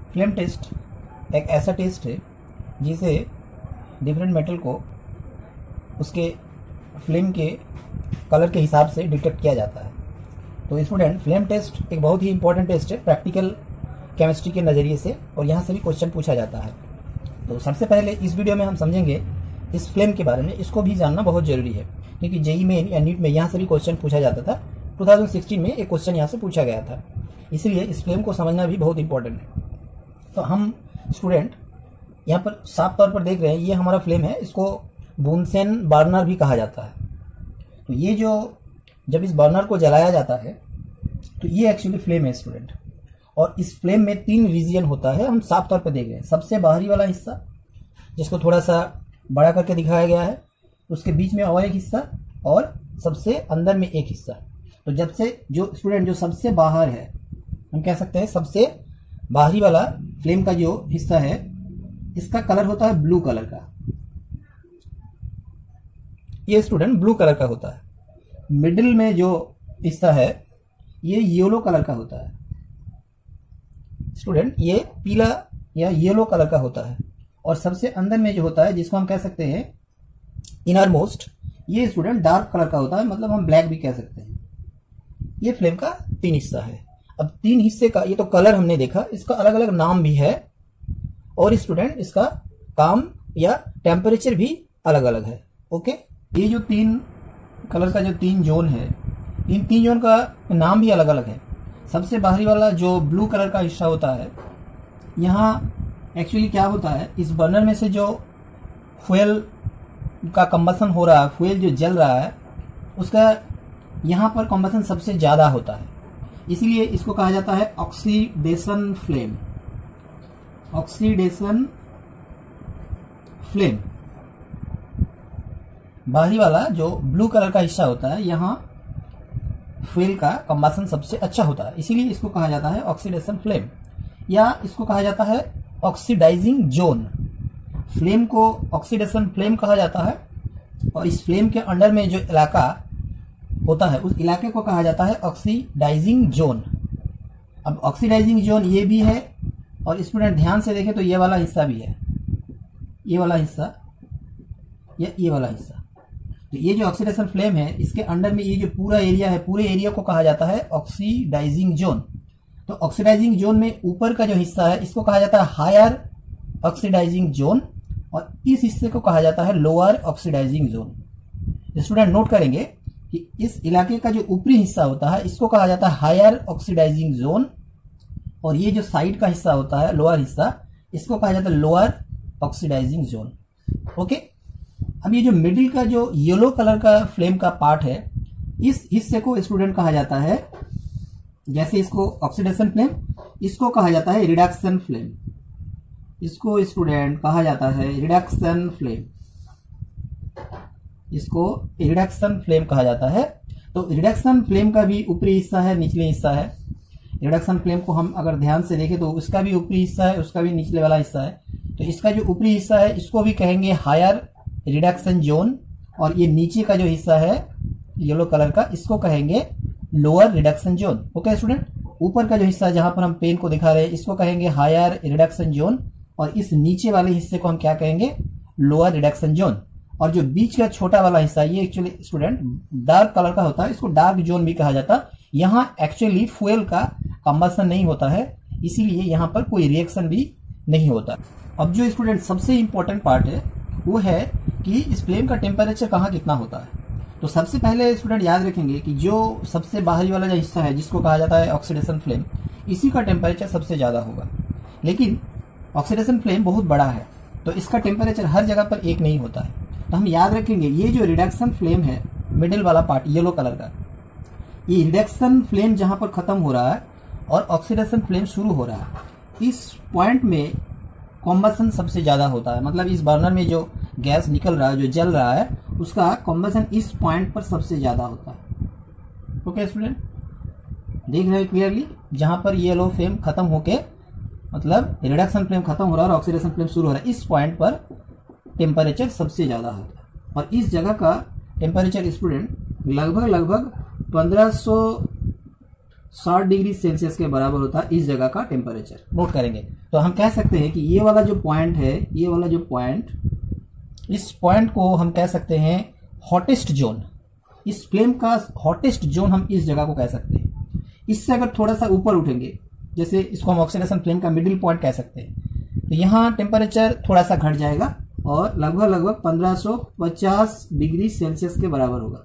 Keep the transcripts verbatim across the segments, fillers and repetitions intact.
Flame test एक ऐसा test है जिसे डिफरेंट मेटल को उसके फ्लेम के कलर के हिसाब से डिटेक्ट किया जाता है। तो स्टूडेंट, फ्लेम टेस्ट एक बहुत ही इंपॉर्टेंट टेस्ट है प्रैक्टिकल केमिस्ट्री के नज़रिए से, और यहाँ से भी क्वेश्चन पूछा जाता है। तो सबसे पहले इस वीडियो में हम समझेंगे इस फ्लेम के बारे में। इसको भी जानना बहुत जरूरी है क्योंकि जेई मेन या नीट में यहाँ से भी क्वेश्चन पूछा जाता था। दो हज़ार सोलह में एक क्वेश्चन यहाँ से पूछा गया था, इसलिए इस फ्लेम को समझना भी बहुत इंपॉर्टेंट है। तो हम स्टूडेंट यहाँ पर साफ तौर पर देख रहे हैं, ये हमारा फ्लेम है, इसको बुनसेन बर्नर भी कहा जाता है। तो ये जो जब इस बर्नर को जलाया जाता है तो ये एक्चुअली फ्लेम है स्टूडेंट, और इस फ्लेम में तीन रीजन होता है, हम साफ तौर पर देख रहे हैं। सबसे बाहरी वाला हिस्सा जिसको थोड़ा सा बड़ा करके दिखाया गया है, उसके बीच में और एक हिस्सा, और सबसे अंदर में एक हिस्सा। तो जब से जो स्टूडेंट जो सबसे बाहर है, हम कह सकते हैं सबसे बाहरी वाला फ्लेम का जो हिस्सा है, इसका कलर होता है ब्लू कलर का। ये स्टूडेंट ब्लू कलर का होता है। मिडिल में जो हिस्सा है ये येलो कलर का होता है स्टूडेंट, ये पीला या येलो कलर का होता है। और सबसे अंदर में जो होता है, जिसको हम कह सकते हैं इनर मोस्ट, ये स्टूडेंट डार्क कलर का होता है, मतलब हम ब्लैक भी कह सकते हैं। ये फ्लेम का तीन हिस्सा है। अब तीन हिस्से का ये तो कलर हमने देखा, इसका अलग अलग नाम भी है, और स्टूडेंट इसका काम या टेम्परेचर भी अलग अलग है। ओके, ये जो तीन कलर का जो तीन जोन है, इन तीन जोन का नाम भी अलग अलग है। सबसे बाहरी वाला जो ब्लू कलर का हिस्सा होता है, यहाँ एक्चुअली क्या होता है, इस बर्नर में से जो फ्यूल का कंबसन हो रहा है, फ्यूल जो जल रहा है, उसका यहाँ पर कंबसन सबसे ज्यादा होता है, इसीलिए इसको कहा जाता है ऑक्सीडेशन फ्लेम। Oxidation flame. बाहरी वाला जो ब्लू कलर का हिस्सा होता है, यहाँ फ्यूल का कंबसन सबसे अच्छा होता है, इसीलिए इसको कहा जाता है ऑक्सीडेशन फ्लेम, या इसको कहा जाता है ऑक्सीडाइजिंग जोन। फ्लेम को ऑक्सीडेशन फ्लेम कहा जाता है, और इस फ्लेम के अंडर में जो इलाका होता है, उस इलाके को कहा जाता है ऑक्सीडाइजिंग जोन। अब ऑक्सीडाइजिंग जोन ये भी है, और स्टूडेंट ध्यान से देखें तो ये वाला हिस्सा भी है, ये वाला हिस्सा या ये वाला हिस्सा। तो ये जो ऑक्सीडेशन फ्लेम है, इसके अंडर में ये जो पूरा एरिया है, पूरे एरिया को कहा जाता है ऑक्सीडाइजिंग जोन। तो ऑक्सीडाइजिंग जोन में ऊपर का जो हिस्सा है, इसको कहा जाता है हायर ऑक्सीडाइजिंग जोन, और इस हिस्से को कहा जाता है lower oxidising zone. Student note करेंगे कि इस इलाके का जो ऊपरी हिस्सा होता है, इसको कहा जाता है हायर ऑक्सीडाइजिंग जोन, और ये जो साइड का हिस्सा होता है, लोअर हिस्सा, इसको कहा जाता है लोअर ऑक्सीडाइजिंग जोन। ओके, अब ये जो मिडिल का जो येलो कलर का फ्लेम का पार्ट है, इस हिस्से को स्टूडेंट कहा जाता है, जैसे इसको ऑक्सीडेशन फ्लेम, इसको कहा जाता है रिडक्शन फ्लेम। इसको स्टूडेंट कहा जाता है रिडक्शन फ्लेम, इसको रिडक्शन फ्लेम कहा जाता है। तो रिडक्शन फ्लेम का भी ऊपरी हिस्सा है, निचले हिस्सा है। रिडक्शन फ्लेम को हम अगर ध्यान से देखें तो उसका भी ऊपरी हिस्सा है, उसका भी निचले वाला हिस्सा है। तो इसका जो ऊपरी हिस्सा है, इसको भी कहेंगे हायर रिडक्शन जोन, और ये नीचे का जो हिस्सा है येलो कलर का, इसको कहेंगे lower reduction zone. Okay student, ऊपर का जो हिस्सा जहां पर हम पेन को दिखा रहे हैं, इसको कहेंगे हायर रिडक्शन जोन, और इस नीचे वाले हिस्से को हम क्या कहेंगे, लोअर रिडक्शन जोन। और जो बीच का छोटा वाला हिस्सा, ये एक्चुअली स्टूडेंट डार्क कलर का होता है, इसको डार्क जोन भी कहा जाता है। यहाँ एक्चुअली फ्यूल का कंबसन नहीं होता है, इसीलिए यहाँ पर कोई रिएक्शन भी नहीं होता। अब जो स्टूडेंट सबसे इंपॉर्टेंट पार्ट है वो है कि इस फ्लेम का टेम्परेचर कहाँ कितना होता है। तो सबसे पहले स्टूडेंट याद रखेंगे कि जो सबसे बाहरी वाला जो हिस्सा है, जिसको कहा जाता है ऑक्सीडेशन फ्लेम, इसी का टेम्परेचर सबसे ज्यादा होगा। लेकिन ऑक्सीडेशन फ्लेम बहुत बड़ा है, तो इसका टेम्परेचर हर जगह पर एक नहीं होता है। तो हम याद रखेंगे ये जो रिडक्शन फ्लेम है, मिडिल वाला पार्ट येलो कलर का, ये रिडक्शन फ्लेम जहां पर खत्म हो रहा है और ऑक्सीडेशन फ्लेम शुरू हो रहा है, इस पॉइंट में कॉम्बसन सबसे ज्यादा होता है। मतलब इस बर्नर में जो गैस निकल रहा है, जो जल रहा है, उसका कॉम्बसन इस पॉइंट पर सबसे ज्यादा होता है। ओके स्टूडेंट, देख रहे हैं क्लियरली, जहां पर येलो फ्लेम खत्म होके, मतलब रिडक्शन फ्लेम खत्म हो रहा है और ऑक्सीडेशन फ्लेम शुरू हो रहा है, इस पॉइंट पर टेम्परेचर सबसे ज्यादा होता है। और इस जगह का टेम्परेचर स्टूडेंट लगभग लगभग पंद्रह सौ साठ डिग्री सेल्सियस के बराबर होता है इस जगह का टेम्परेचर। नोट करेंगे तो हम कह सकते हैं कि ये वाला जो पॉइंट है, ये वाला जो पॉइंट, इस पॉइंट को हम कह सकते हैं हॉटेस्ट जोन। इस फ्लेम का हॉटेस्ट जोन हम इस जगह को कह सकते हैं। इससे अगर थोड़ा सा ऊपर उठेंगे, जैसे इसको हम ऑक्सीडेशन फ्लेम का मिडिल पॉइंट कह सकते हैं, तो यहाँ टेम्परेचर थोड़ा सा घट जाएगा और लगभग लगभग पंद्रह सौ पचास डिग्री सेल्सियस के बराबर होगा।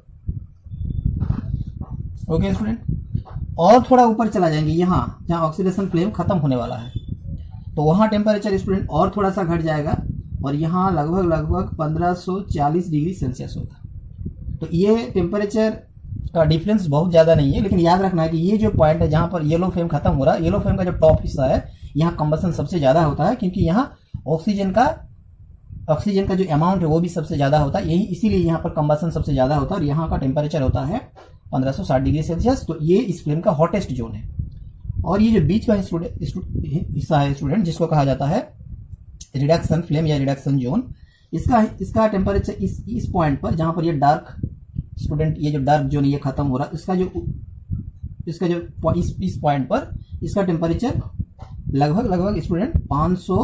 ओके स्टूडेंट, और थोड़ा ऊपर चला जाएंगे, यहाँ जहाँ ऑक्सीडेशन फ्लेम खत्म होने वाला है, तो वहाँ टेम्परेचर स्टूडेंट और थोड़ा सा घट जाएगा और यहाँ लगभग लगभग पंद्रह सौ चालीस डिग्री सेल्सियस होगा। तो ये टेम्परेचर का डिफरेंस बहुत ज़्यादा नहीं है, लेकिन याद रखना है कि ये जो पॉइंट है जहाँ पर येलो फ्लेम खत्म हो रहा है, येलो फ्लेम का जो टॉप हिस्सा है, यहाँ कंबसन सबसे ज़्यादा होता है, क्योंकि यहाँ ऑक्सीजन का ऑक्सीजन का जो अमाउंट है वो भी सबसे ज़्यादा होता है, यही इसीलिए यहाँ पर कंबसन सबसे ज़्यादा होता है और यहाँ का टेम्परेचर होता है पंद्रह सौ साठ डिग्री सेल्सियस। तो ये इस फ्लेम का हॉटेस्ट जोन है। और ये जो बीच का हिस्सा है स्टूडेंट, जिसको कहा जाता है रिडक्शन फ्लेम या रिडक्शन जोन, इसका इसका टेम्परेचर इस इस पॉइंट पर, जहां पर ये डार्क स्टूडेंट, ये जो डार्क जोन ये खत्म हो रहा है, इसका जो इसका जो इस इस पॉइंट पर इसका टेम्परेचर लगभग लगभग स्टूडेंट पाँच सौ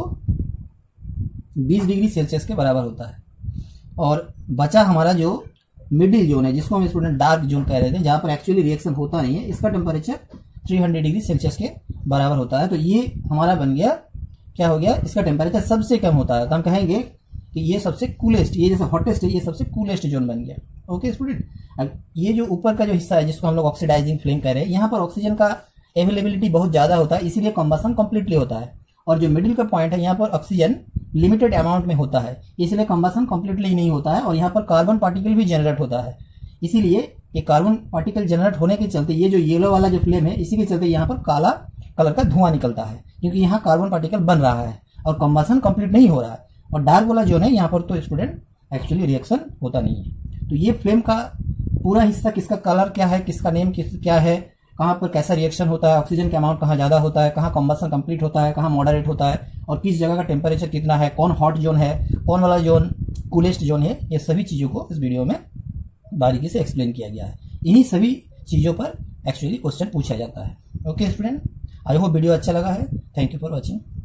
बीस डिग्री सेल्सियस के बराबर होता है। और बचा हमारा जो मिडिल जोन है, जिसको हम स्टूडेंट डार्क जोन कह रहे थे, जहां पर एक्चुअली रिएक्शन होता नहीं है, इसका टेम्परेचर तीन सौ डिग्री सेल्सियस के बराबर होता है। तो ये हमारा बन गया, क्या हो गया, इसका टेम्परेचर सबसे कम होता है, तो हम कहेंगे कि ये सबसे कूलेस्ट, ये जैसे हॉटेस्ट है, ये सबसे कूलेस्ट जोन बन गया। ओके स्टूडेंट, ये जो ऊपर का जो हिस्सा है जिसको हम लोग ऑक्सीडाइजिंग फ्लेम कह रहे हैं, यहाँ पर ऑक्सीजन का अवेलेबिलिटी बहुत ज्यादा होता है, इसीलिए कंबसन कंप्लीटली होता है। और जो मिडिल का पॉइंट है, यहाँ पर ऑक्सीजन लिमिटेड अमाउंट में होता है, इसलिए कंबसन कंप्लीटली नहीं होता है और यहाँ पर कार्बन पार्टिकल भी जनरेट होता है। इसीलिए ये कार्बन पार्टिकल जनरेट होने के चलते ये जो येलो वाला जो फ्लेम है, इसी के चलते यहाँ पर काला कलर का धुआं निकलता है, क्योंकि यहाँ कार्बन पार्टिकल बन रहा है और कंबसन कंप्लीट नहीं हो रहा है। और डार्क वाला जो है, यहाँ पर तो स्टूडेंट एक्चुअली रिएक्शन होता नहीं है। तो ये फ्लेम का पूरा हिस्सा, किसका कलर क्या है, किसका नेम किस क्या है, कहाँ पर कैसा रिएक्शन होता है, ऑक्सीजन का अमाउंट कहाँ ज्यादा होता है, कहाँ कंबसन कंप्लीट होता है, कहाँ मॉडरेट होता है, और किस जगह का टेम्परेचर कितना है, कौन हॉट जोन है, कौन वाला जोन कूलेस्ट जोन है, ये सभी चीजों को इस वीडियो में बारीकी से एक्सप्लेन किया गया है। इन्हीं सभी चीजों पर एक्चुअली क्वेश्चन पूछा जाता है। Okay student, I hope video अच्छा लगा है। Thank you for watching.